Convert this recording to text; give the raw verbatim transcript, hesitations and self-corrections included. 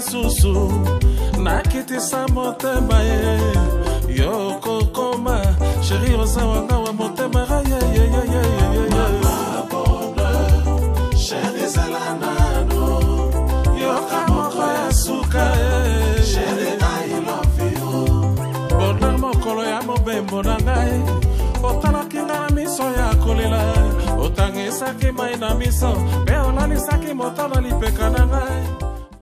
susu nakitisa motema ye yo kokoma chéri ozawanga wa motema ye ye ye ye ye mama bonheur chéri zelanano yo kamoko ya suka ye chéri I love you bonheur mokolo ya mobembo na ngai otalaki nga na miso ya kolela otangisaki mai na miso pe olanisaki moto na lipeka na ngai